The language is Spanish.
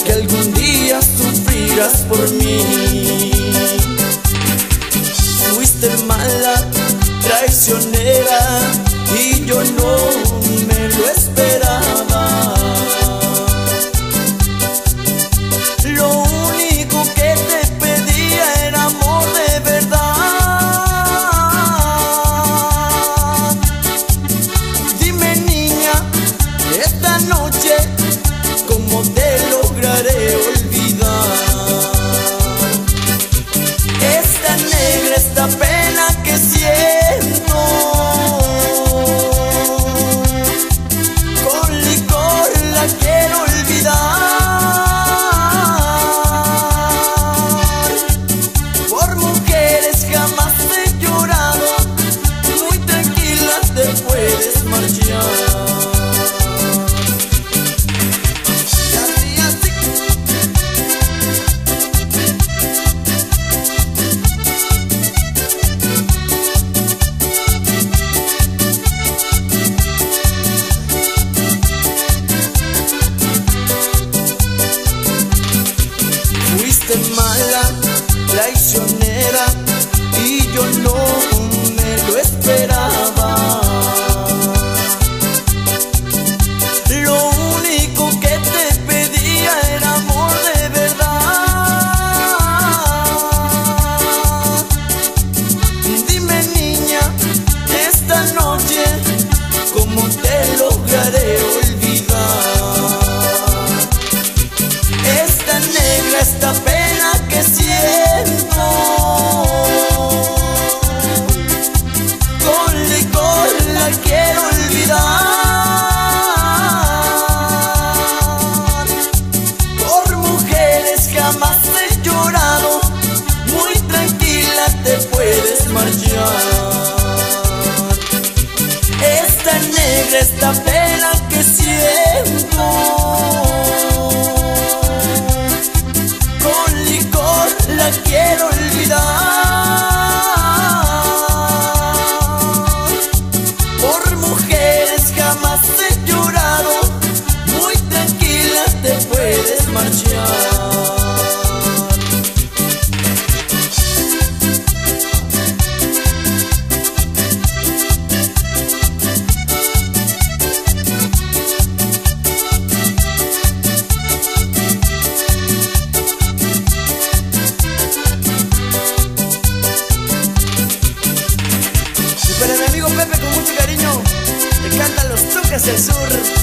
que algún día sufrirás por mí. Fuiste mala, traicionera, y yo no me lo esperaba. Lo único que te pedía era amor de verdad. Dime, niña, esta noche cómo te lograré olvidar. Esta negra, esta pena que siento, con licor la quiero olvidar. Por mujeres jamás he llorado, muy tranquila te puedes marchar. Mala, traicionera, y yo no me lo esperaba. Lo único que te pedía era amor de verdad. Dime, niña, esta noche cómo te lograré olvidar. Esta negra, esta pena que siento, con licor la quiero olvidar. Por mujeres jamás he llorado, muy tranquila te puedes marchar. Esta negra, esta pena que siento, la quiero olvidar. Por mujeres jamás he llorado, muy tranquila te puedes marchar. Para mi amigo Pepe, con mucho cariño, le cantan los Tucas del Sur.